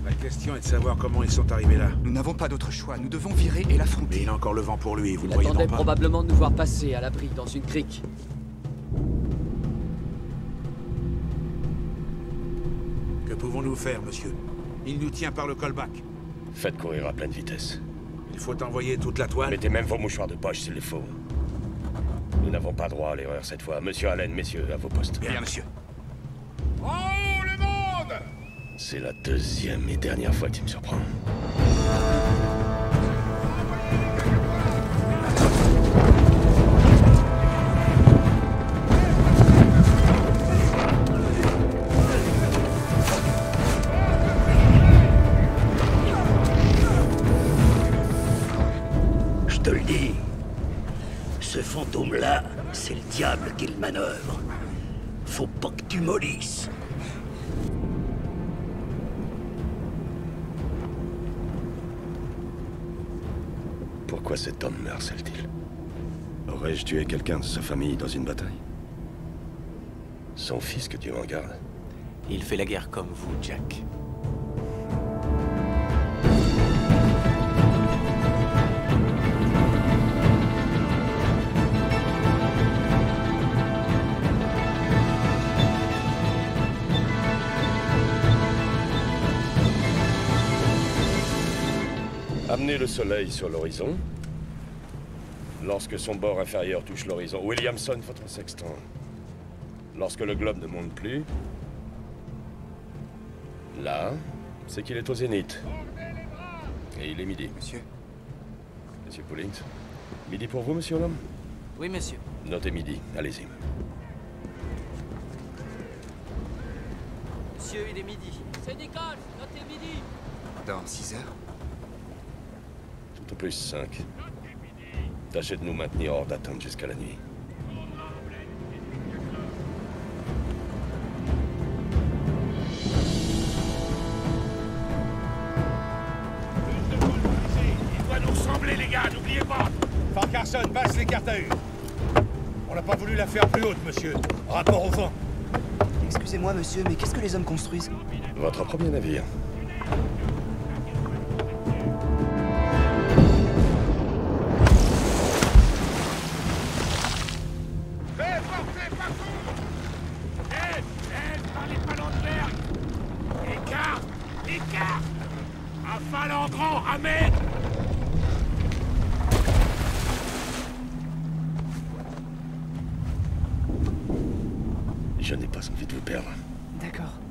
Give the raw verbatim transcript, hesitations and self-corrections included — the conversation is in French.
La question est de savoir comment ils sont arrivés là. Nous n'avons pas d'autre choix, nous devons virer et l'affronter. Mais il a encore le vent pour lui, vous Il ne voyez attendait donc pas. probablement de nous voir passer à l'abri dans une crique. Que pouvons-nous faire, monsieur? Il nous tient par le callback. Faites courir à pleine vitesse. Il faut envoyer toute la toile. Mettez même vos mouchoirs de poche s'il le faut. Nous n'avons pas droit à l'erreur cette fois. Monsieur Allen, messieurs, à vos postes. Bien, monsieur. En haut, le monde! C'est la deuxième et dernière fois que tu me surprends. Je te le dis, ce fantôme-là, c'est le diable qui le manœuvre. Faut pas que tu mollisses. Pourquoi cet homme me harcèle-t-il? Aurais-je tué quelqu'un de sa famille dans une bataille? Son fils, que Dieu m'en garde. Il fait la guerre comme vous, Jack. Amenez le soleil sur l'horizon. Lorsque son bord inférieur touche l'horizon, Williamson, votre sextant. Lorsque le globe ne monte plus, là, c'est qu'il est au zénith. Et il est midi. Monsieur. Monsieur Pullings. Midi pour vous, monsieur l'homme? Oui, monsieur. Notez midi, allez-y. Monsieur, il est midi. C'est Nicole, notez midi. Dans six heures. Tout au plus cinq. Tâchez de nous maintenir hors d'attente jusqu'à la nuit. Il doit nous ressembler, les gars, n'oubliez pas! Farquharson, passe les cartes à U. On n'a pas voulu la faire plus haute, monsieur. Rapport au vent. Excusez-moi, monsieur, mais qu'est-ce que les hommes construisent? Votre premier navire. Fais porter par contre! Aide! Aide par les palanquins! Écart! Écart! Un phalangrant, amène! Je n'ai pas envie de vous perdre. D'accord.